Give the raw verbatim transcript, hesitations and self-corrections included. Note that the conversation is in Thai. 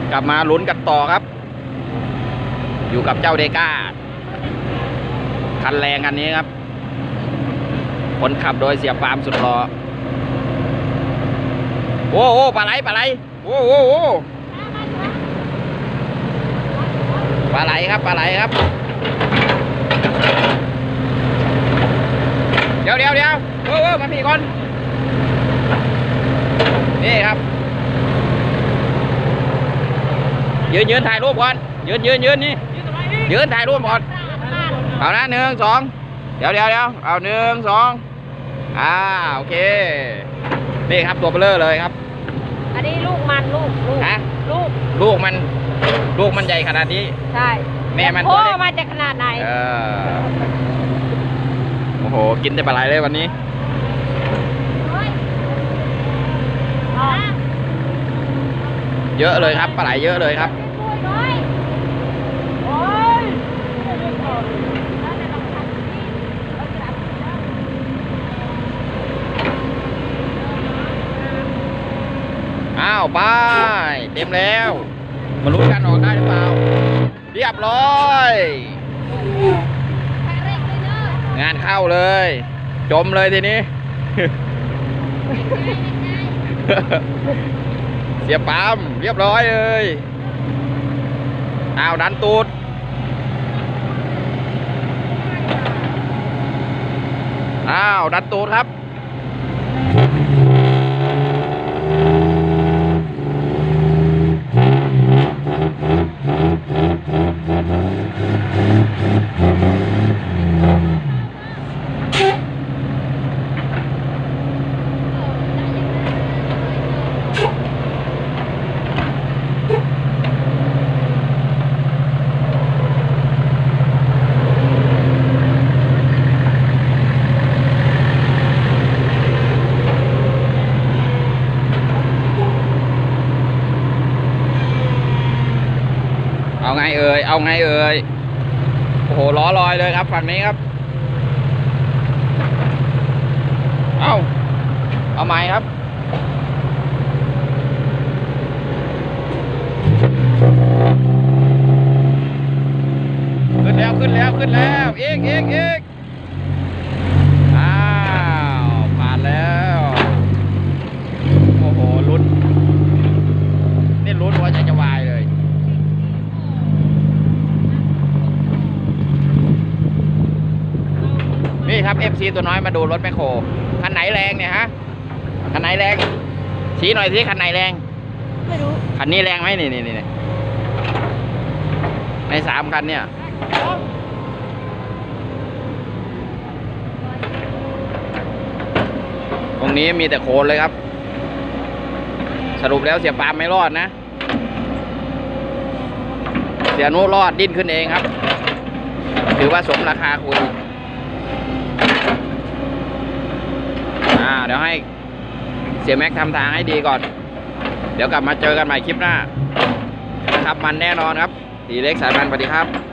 กลับมาลุ้นกันต่อครับอยู่กับเจ้าเดก้าคันแรงคันนี้ครับคนขับโดยเสียปามสุดหล่อโอ้โหปลาไหลปลาไหลโอ้โหปลาไหลครับปลาไหลครับเดี๋ยวเดี๋ยวเดี๋ยวเออเออมันมีคนนี่ครับยืนยืนถ่ายรูปก่อนยืนยืนยืนนี่ยืนถ่ายรูปก่อนเอานะหนึ่งสองเดี๋ยวเดี๋ยวเดี๋ยวเอาหนึ่งสองอ่าโอเคนี่ครับตัวเบลอเลยครับอันนี้ลูกมันลูกลูกฮะลูกลูกมันลูกมันใหญ่ขนาดนี้ใช่แม่มันพ่อมาจากขนาดไหนเออโอ้โหกินแต่ปลาไหลเลยวันนี้เยอะเลยครับปลาไหลเยอะเลยครับอ้าวไปเต็มแล้วมาลุ้นกันออกได้หรือเปล่าเรียบร้อยงานเข้าเลยจมเลยทีนี้เสียปั๊มเรียบร้อยเลยอ้าวดันตูดอ้าวดันตูดครับเอาไงเอ่ยเอาไงเอ่ยโอ้โหล้อลอยเลยครับฝั่งนี้ครับเอาเอาใหม่ครับขึ้นแล้วขึ้นแล้วขึ้นแล้วอีกอีกอีกอ้าวผ่านแล้วโอ้โหลุ้นนี่ลุ้นหัวใจจะวายเลยนี่ครับ เอฟ ซี ตัวน้อยมาดูรถแมคโครคันไหนแรงเนี่ยฮะคันไหนแรงชี้หน่อยสิคันไหนแรงไม่รู้คันนี้แรงไหมนี่นี่นี่ในสามคันเนี่ยตรงนี้มีแต่โคลนเลยครับสรุปแล้วเสียปามไม่รอดนะเสียนุรอดดิ้นขึ้นเองครับถือว่าสมราคาคุยเดี๋ยวให้เสียแม็กทำทางให้ดีก่อนเดี๋ยวกลับมาเจอกันใหม่คลิปหน้าขับมันแน่นอนครับตีเล็กสายมันสวัสดีครับ